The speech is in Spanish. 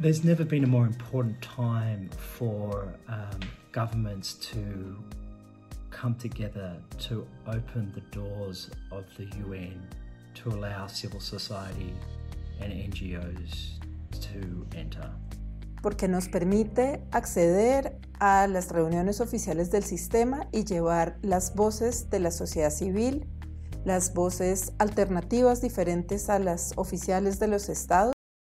There's never been a more important time for governments to come together to open the doors of the UN to allow civil society and NGOs to enter. Porque nos permite acceder a las reuniones oficiales del sistema y llevar las voces de la sociedad civil, las voces alternativas diferentes a las oficiales de los estados,